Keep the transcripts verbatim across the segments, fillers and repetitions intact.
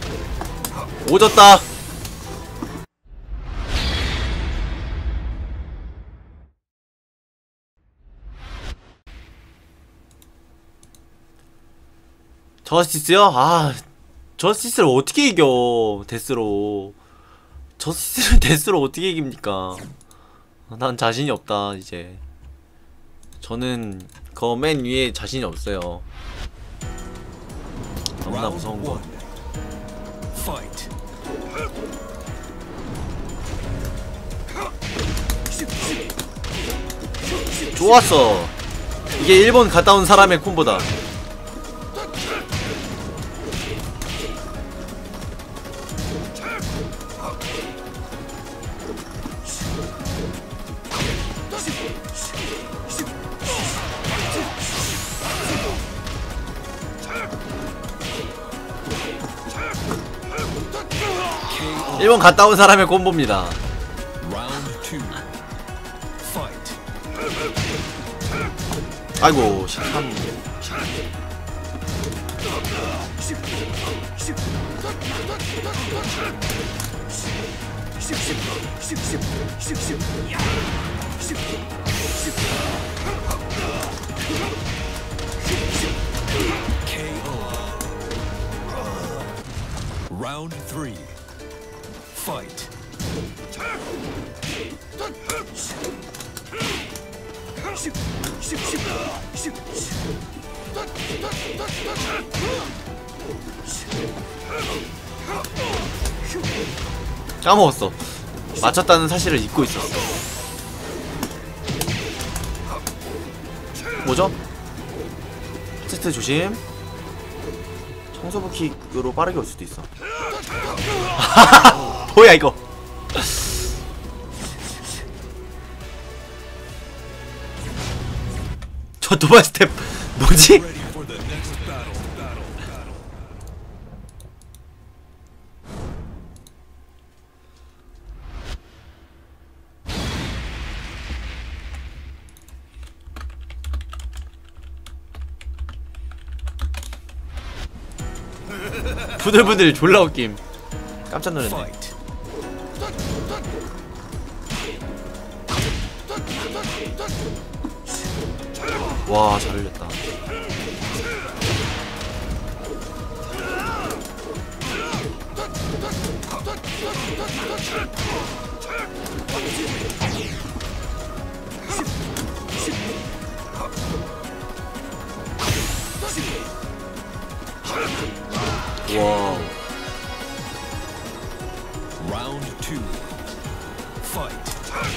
오졌다. 저스티스요? 아, 저스티스를 어떻게 이겨? 데스로. 저스티스를 데스로 어떻게 이깁니까? 난 자신이 없다 이제. 저는 그 맨 위에 자신이 없어요. 너무나 무서운 거. 좋았어. 이게 일본 갔다 온 사람의 콤보다. 일본 갔다 온 사람의 콤보입니다. 아이고 십삼. Round three. Fight. 까먹었어. 맞췄다는 사실을 잊고 있었어. 뭐죠? 세트 조심. 청소부 킥으로 빠르게 올 수도 있어. 뭐야 이거. 저 도발 스텝 뭐지? 부들부들 졸라 웃김. 깜짝 놀랐네. 와, 잘 흘렸다. 와. Round two. Fight.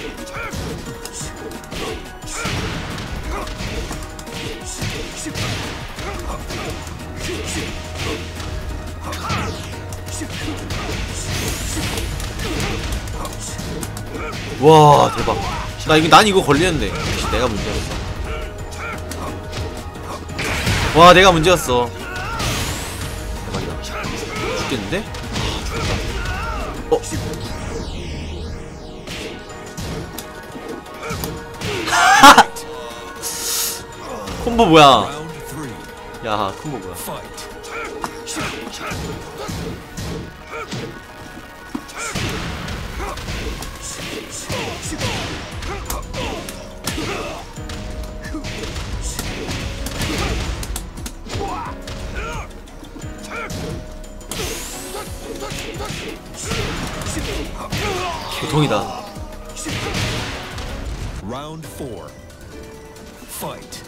와, 대박. 나 이거 난 이거 걸리는데. 역시 내가 문제였어. 와, 내가 문제였어. 대박이다. 죽겠는데? 어? 콤보 뭐야? 야, 콤보 뭐야? 보통이다. Round four. Fight.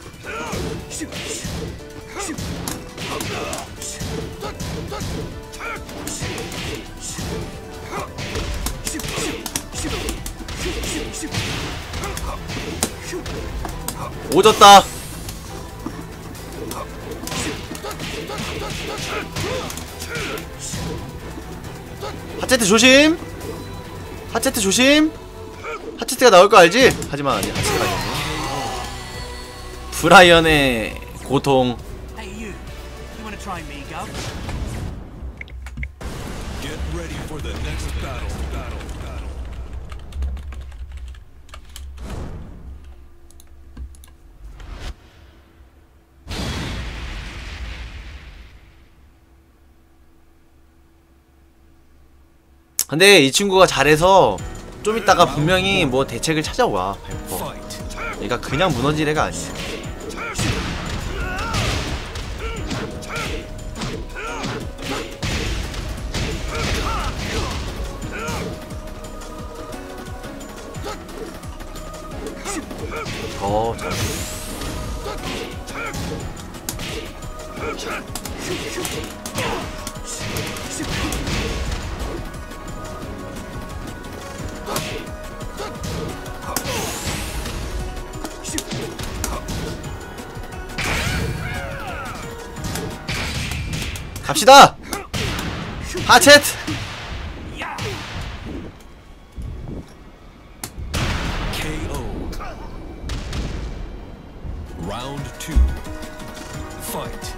오졌다. 하체트 조심. 하체트 조심. 하체트가 나올 거 알지? 하지만 아니야. 하체트가 아니야. 브라이언의 고통. Get ready for the next battle. Battle. Battle. 근데 이 친구가 잘해서 좀 이따가 분명히 뭐 대책을 찾아와. 백 퍼센트. 얘가 그냥 무너질 애가 아니야. 어, 잘. 갑시다! 하체트! 케이오. Round two. Fight.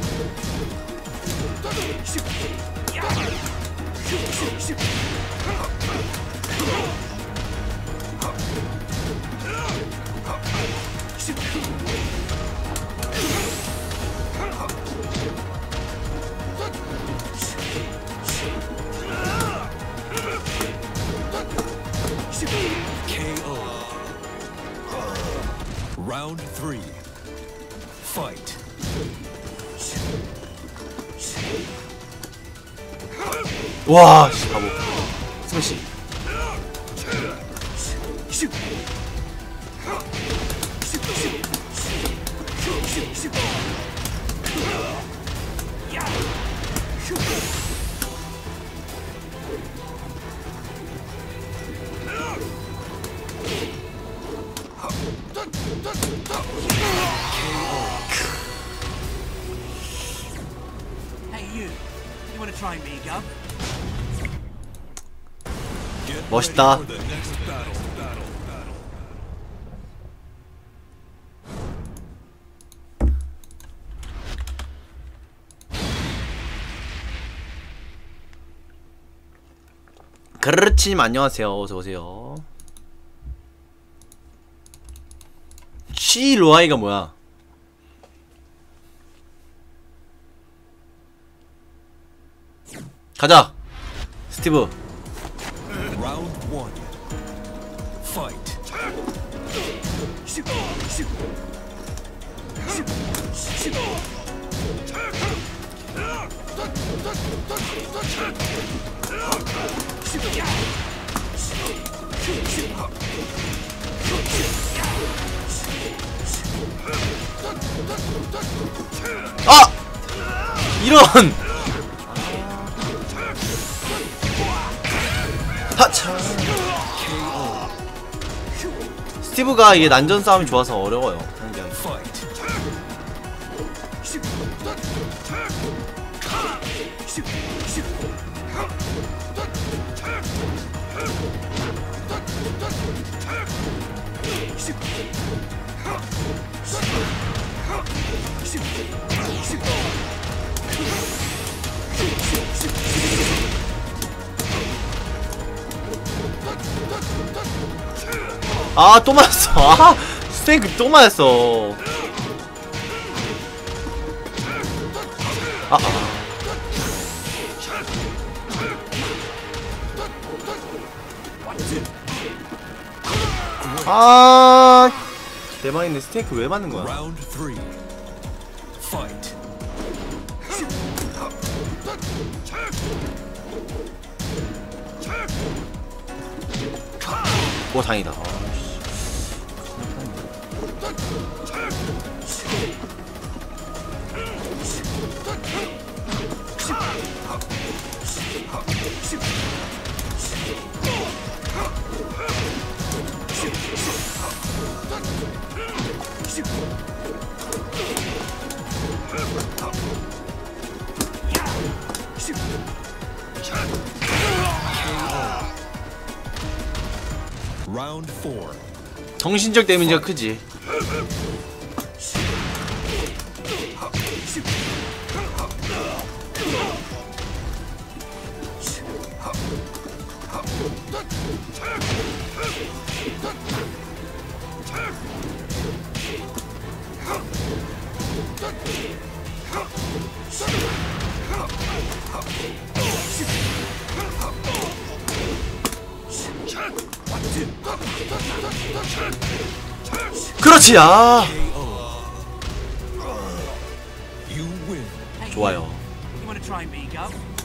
케이오. Round three. Fight. 와, 씨, 바보. 스매시. Hey you, you wanna try me, Gub? Get 멋있다. ready for the next battle. Battle. Battle. 그르치님 안녕하세요. 어서오세요. 치 로아이가 뭐야? 가자, 스티브. Round one. Fight. 아! 이런! 하차! 스티브가 이게 난전 싸움이 좋아서 어려워요. 상대하기. Fight. 아, 또 맞았어. 아, 스테이크 또 맞았어. 아, 아. 아, 대박인데 스테이크 왜 맞는 거야? Round three. Fight. 오, 다행이다. 아, Round four. 정신적 데미지가 크지. 그렇지. 아 You win. Hey, 좋아요. you wanna try me, Gov?